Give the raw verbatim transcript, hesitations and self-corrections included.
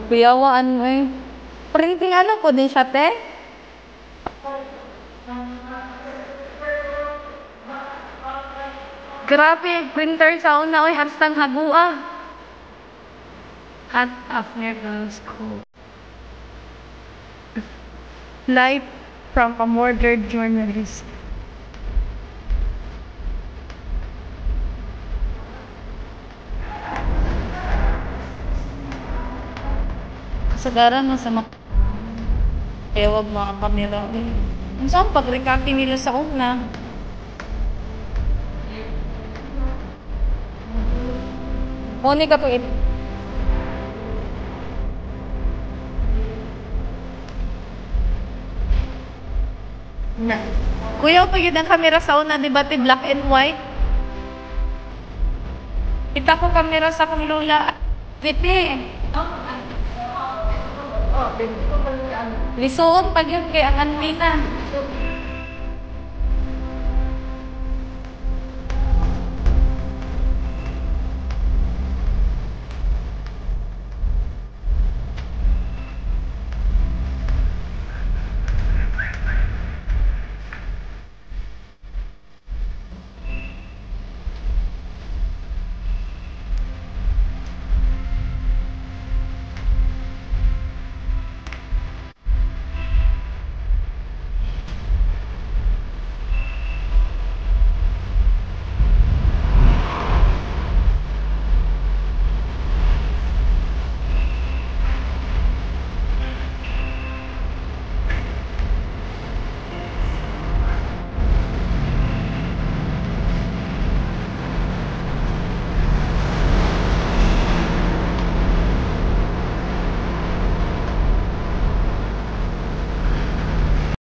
Biyawaan mo eh. Printing ano po din siya, te? Grabe, printer sa una. Uy, hastang hagua. Hat after the school. Life from a murdered journalist. Kasagaran mo sa mga ewag mga kamera. Ang saan pag-recopy nila sa una? Muni ka po ito. Na. Kuya, pag yun ang kamera sa una, di ba, ti black and white? Kita ko kamera sa kong lola. Viti. Lisuot pag yun kay ang antina.